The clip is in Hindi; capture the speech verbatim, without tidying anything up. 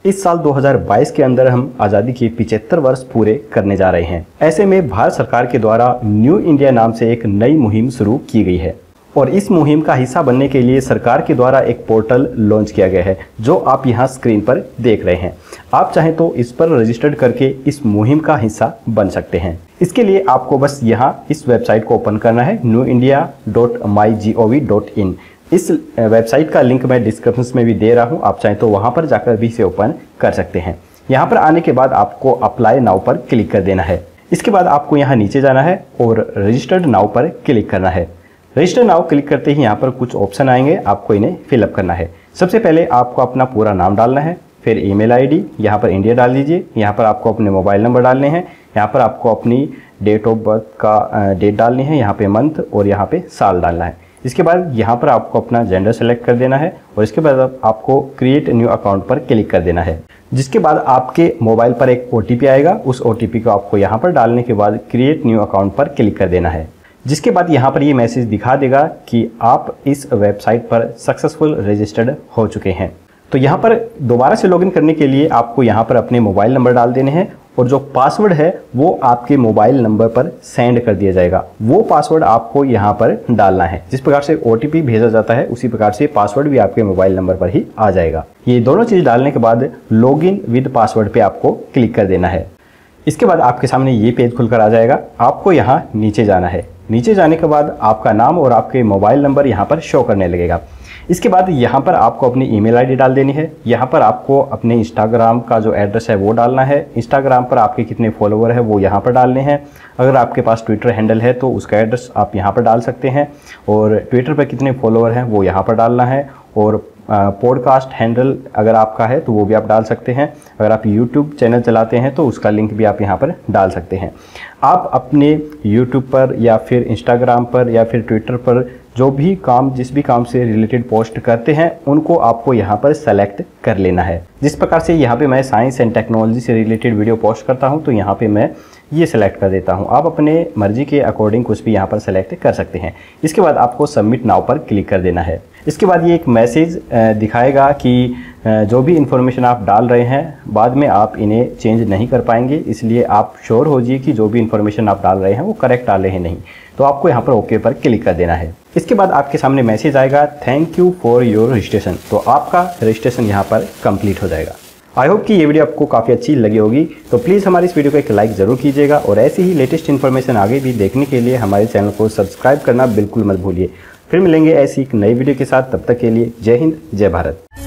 इस साल दो हज़ार बाईस के अंदर हम आज़ादी के पचहत्तर वर्ष पूरे करने जा रहे हैं। ऐसे में भारत सरकार के द्वारा न्यू इंडिया नाम से एक नई मुहिम शुरू की गई है और इस मुहिम का हिस्सा बनने के लिए सरकार के द्वारा एक पोर्टल लॉन्च किया गया है जो आप यहाँ स्क्रीन पर देख रहे हैं। आप चाहें तो इस पर रजिस्टर्ड करके इस मुहिम का हिस्सा बन सकते हैं। इसके लिए आपको बस यहाँ इस वेबसाइट को ओपन करना है new India dot my G O V dot in. इस वेबसाइट का लिंक मैं डिस्क्रिप्शन में भी दे रहा हूँ, आप चाहें तो वहाँ पर जाकर भी इसे ओपन कर सकते हैं। यहाँ पर आने के बाद आपको अप्लाई नाउ पर क्लिक कर देना है। इसके बाद आपको यहाँ नीचे जाना है और रजिस्टर्ड नाउ पर क्लिक करना है। रजिस्टर नाउ क्लिक करते ही यहाँ पर कुछ ऑप्शन आएंगे, आपको इन्हें फिलअप करना है। सबसे पहले आपको अपना पूरा नाम डालना है, फिर ईमेल आईडी यहाँ पर इंडिया डाल दीजिए। यहाँ पर आपको अपने मोबाइल नंबर डालने हैं, यहाँ पर आपको अपनी डेट ऑफ बर्थ का डेट डालनी है, यहाँ पे मंथ और यहाँ पे साल डालना है। इसके बाद यहाँ पर आपको अपना जेंडर सेलेक्ट कर देना है और इसके बाद आपको क्रिएट न्यू अकाउंट पर क्लिक कर देना है। जिसके बाद आपके मोबाइल पर एक ओ टी पी आएगा, उस ओ टी पी को आपको यहाँ पर डालने के बाद क्रिएट न्यू अकाउंट पर क्लिक कर देना है। जिसके बाद यहाँ पर ये मैसेज दिखा देगा कि आप इस वेबसाइट पर सक्सेसफुल रजिस्टर्ड हो चुके हैं। तो यहाँ पर दोबारा से लॉगिन करने के लिए आपको यहाँ पर अपने मोबाइल नंबर डाल देने हैं और जो पासवर्ड है वो आपके मोबाइल नंबर पर सेंड कर दिया जाएगा। वो पासवर्ड आपको यहाँ पर डालना है। जिस प्रकार से ओ टी पी भेजा जाता है उसी प्रकार से पासवर्ड भी आपके मोबाइल नंबर पर ही आ जाएगा। ये दोनों चीज़ डालने के बाद लॉगिन विद पासवर्ड पे आपको क्लिक कर देना है। इसके बाद आपके सामने ये पेज खुलकर आ जाएगा। आपको यहाँ नीचे जाना है। नीचे जाने के बाद आपका नाम और आपके मोबाइल नंबर यहाँ पर शो करने लगेगा। इसके बाद यहाँ पर आपको अपनी ईमेल आईडी डाल देनी है। यहाँ पर आपको अपने इंस्टाग्राम का जो एड्रेस है वो डालना है। इंस्टाग्राम पर आपके कितने फॉलोवर है वो यहाँ पर डालने हैं। अगर आपके पास ट्विटर हैंडल है तो उसका एड्रेस आप यहाँ पर डाल सकते हैं और ट्विटर पर कितने फॉलोवर हैं वो यहाँ पर डालना है। और पॉडकास्ट हैंडल अगर आपका है तो वो भी आप डाल सकते हैं। अगर आप यूट्यूब चैनल चलाते हैं तो उसका लिंक भी आप यहाँ पर डाल सकते हैं। आप अपने यूट्यूब पर या फिर इंस्टाग्राम पर या फिर ट्विटर पर जो भी काम जिस भी काम से रिलेटेड पोस्ट करते हैं उनको आपको यहाँ पर सेलेक्ट कर लेना है। जिस प्रकार से यहाँ पे मैं साइंस एंड टेक्नोलॉजी से रिलेटेड वीडियो पोस्ट करता हूँ तो यहाँ पे मैं ये सेलेक्ट कर देता हूँ। आप अपने मर्जी के अकॉर्डिंग कुछ भी यहाँ पर सेलेक्ट कर सकते हैं। इसके बाद आपको सबमिट नाउ पर क्लिक कर देना है। इसके बाद ये एक मैसेज दिखाएगा कि जो भी इन्फॉर्मेशन आप डाल रहे हैं बाद में आप इन्हें चेंज नहीं कर पाएंगे, इसलिए आप श्योर हो जाइए कि जो भी इन्फॉर्मेशन आप डाल रहे हैं वो करेक्ट डाले हैं नहीं। तो आपको यहाँ पर ओके पर क्लिक कर देना है। इसके बाद आपके सामने मैसेज आएगा thank you for your registration. तो आपका रजिस्ट्रेशन यहाँ पर कंप्लीट हो जाएगा। आई होप कि ये वीडियो आपको काफ़ी अच्छी लगी होगी। तो प्लीज़ हमारी इस वीडियो को एक लाइक ज़रूर कीजिएगा और ऐसी ही लेटेस्ट इन्फॉर्मेशन आगे भी देखने के लिए हमारे चैनल को सब्सक्राइब करना बिल्कुल मत भूलिए। फिर मिलेंगे ऐसी एक नई वीडियो के साथ, तब तक के लिए जय हिंद जय भारत।